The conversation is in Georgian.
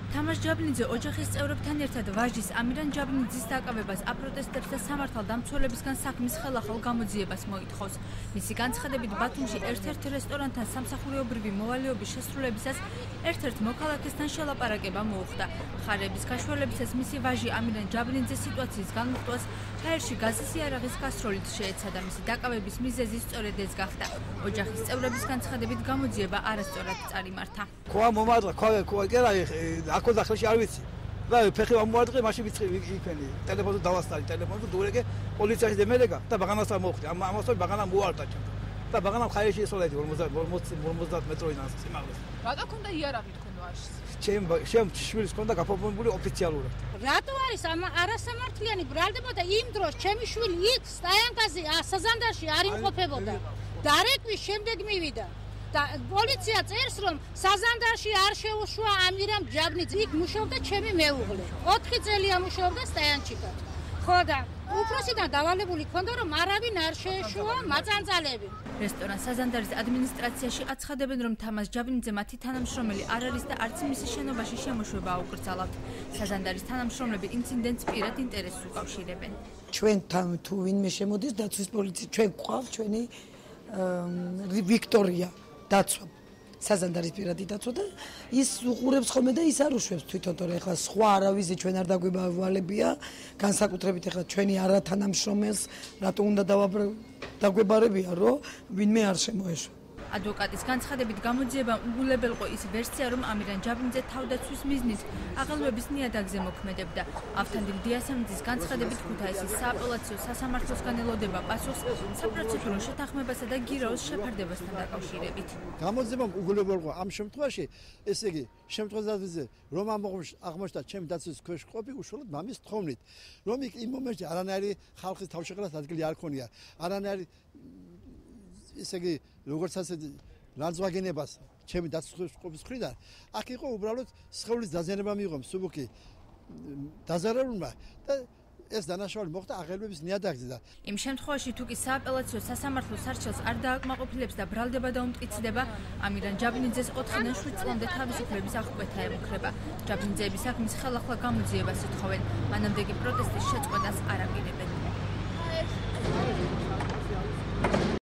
თამაშ ჯაბლინიძე ოჯახის წევრებთან ერთად ვაჟის ამირან ჯაბლინიძის დაკავებას აპროტესტებს და სამართალ დამცველებისგან საქმის ხელახალ გამოძიებას მოითხოვს. მისი განცხადებით ბათუმში ერთ-ერთ რესტორანთან სამსახურეობრივი მოვალეობის შესრულებისას ერთ-ერთ მოქალაქესთან შელაპარაკება მოუხდა. მხარეების გაშუალებისას მისი ვაჟი ამირან ჯაბლინიძეს სიტუაციის განმხტვას ჰაერში გაზის იარაღის გასროლით შეეცადა. მისი დაკავების მიზეზი სწორედ ეს გახდა. ოჯახის წევრების განცხადებით გამოძიება არასწორად წარიმართა. Acolo dacă și alții, da, pe care am murit, mașini vicini, telefonul davastari, telefonul durege, poliția și de melega, da, bagana asta mochte, am asta bagana muarta, da, bagana care și soleti, vom dat metro în asta, simagos. Rada cum da iarabit cum doași? Ce șuiți cum da capobun buli oficialul. Radu aris arasamartliani braldeboda im dros chemi shvili ik stayankazi sazandarshi ar imqopeboda. Darekvi shemdeg mivida. Poliția წერს რომ საზანდარში არ შეუშვა ამირამ ჯაბლინიძე იქ მუშაობდა ჩემი მეუღლე 4 წელია მუშაობდა სტაიანჩიკად ხო და უფროსიდან დავალებული ქონდა რომ არავინ არ შეეშუა მაწანწალები რესტორან საზანდარის ადმინისტრაციაში აცხადებენ რომ თამაზ ჯაბლინიძე მათი თანამშრომელი არ არის და არც მისი შენობაში შემოშვება აუკრძალავთ საზანდარის თანამშრომლები ინციდენტს პირად ინტერესს უკავშირებენ ჩვენთან თუ ვინმე შემოდის დაცვის პოლიცია ჩვენ გვყავს ჩვენი ვიქტორია დაცვა საზანდარის პირადი დაცვა და ის უყურებს ხოლმე და ის არ უშვებს თვითონ თორე ახლა სხვა არავისი ჩვენ არ დაგვებავალებია განსაკუთრებით ახლა ჩვენი არათანამშრომელს რატო უნდა დაგვებარებია რომ ვინმე არ შემოეშვა ადვოკატის განცხადებით გამოძიებამ უგულებელყო ის ვერსია რომ ამირან ჯაბლინიძე თავდაცვის მიზნით აღელვების ნიადაგზე მოქმედებდა ავთანდილ დიასამიძის განცხადებით ქუთაისის სააპელაციო სასამართლოსგან ელოდება პასუხს საპროცედურო შეთანხმებასა და გირაოს შეფარდებასთან დაკავშირებით გამოძიებამ უგულებელყო ამ შემთხვევაში ესე იგი შემთხვევაზე რომ აღმოჩნდა ჩემი დაცვის ქვეშ ყოფი უშუალოდ მამის თხოვნით რომ იმ მომენტში არანაირი ხალხის თავშეყრას ადგილი არ ქონია არანაირი ესე იგი როგორც ასეთი ლანძვაგენებას ჩემი დაცვის ყოფის მხრიდან აქ იყო უბრალოდ სხეულის დაზიანება მიიღო მსუბუქი დაზარალულმა და ეს დანაშაული მოხდა აღელვების ნიადაგზე და იმ შემთხვევაში თუ კი სააპელაციო სასამართლოს არჩევს არ დააკმაყოფილებს და ბრალდება და უმტკიცდება ამირან ჯაბლინიძეს 4-დან 7 წლამდე თავისუფლების აღკვეთა ემუქრება ჯაბლინიძეების საქმის ხელახლა გამოძიებას ითხოვენ მანამდე კი პროტესტის შეწყვეტას არ აპირებენ